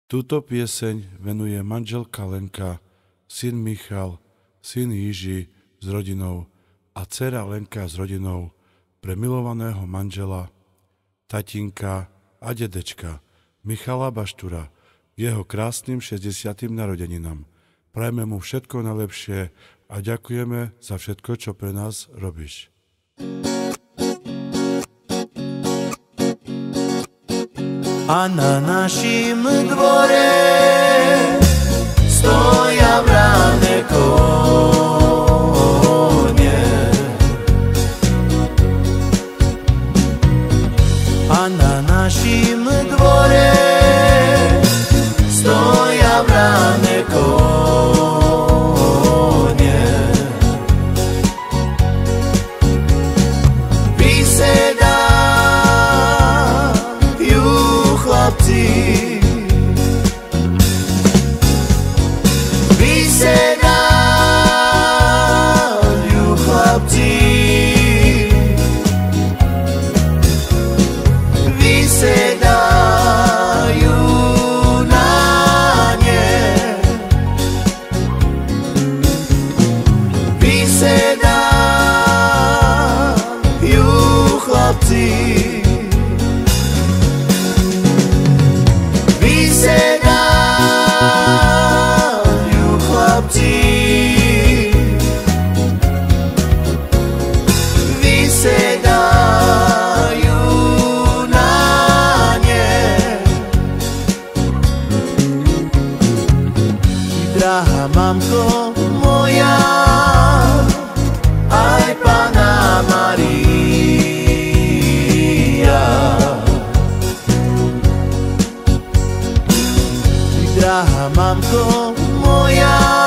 Túto pieseň venuje manželka Lenka, syn Michal, syn Jiži s rodinou a dcera Lenka s rodinou pre milovaného manžela, tatinka a dedečka Michala Baštura k jeho krásnym 60. narodeninám. Prajme mu všetko najlepšie a ďakujeme za všetko, čo pre nás robíš. A na našim dvore stoja vrané kone. A na našim dvore stoja vrané kone. Vysedajú chlapci, vysedajú na ne, vysedajú chlapci. Drahá mamko moja, aj Panna Mária. Drahá mamko moja,